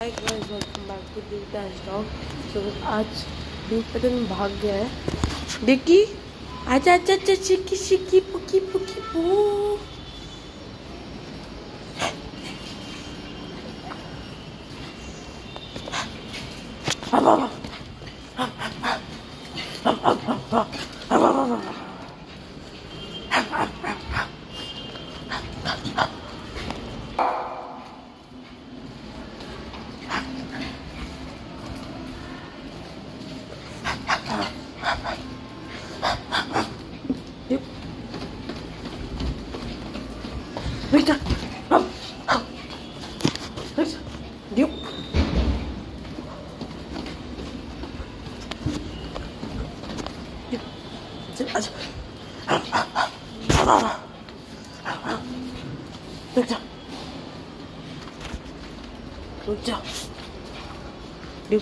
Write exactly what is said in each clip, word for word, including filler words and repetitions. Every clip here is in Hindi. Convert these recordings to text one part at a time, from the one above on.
Hi guys, welcome back to Duke dash dog. So आज ड्यूक पता नहीं भाग गया है। डिक्की आजा आजा आजा, शिकी शिकी पुकी पुकी पू। Victor, up, up, Victor, you. You, Victor, Victor, you.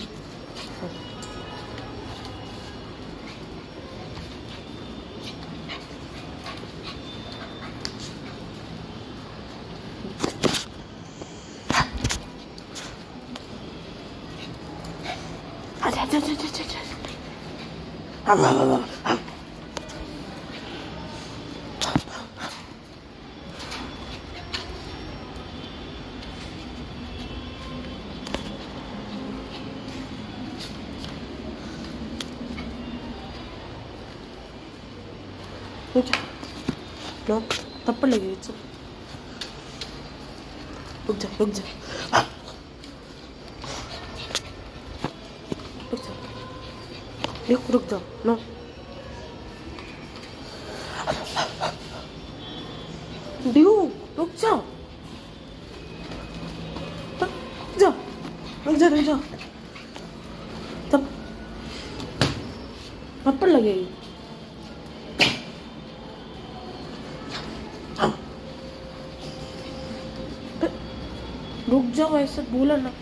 आजा आजा आजा आजा आजा आजा नो थप्पड़ लगेगी। चल रुक जा रुक जा रुक जा रुक रुक जा नो ड्यू रुक जा रुक जा रुक जा रुक जा तब थप्पड़ लगेगी। रुक जाओ, ऐसे बोला ना।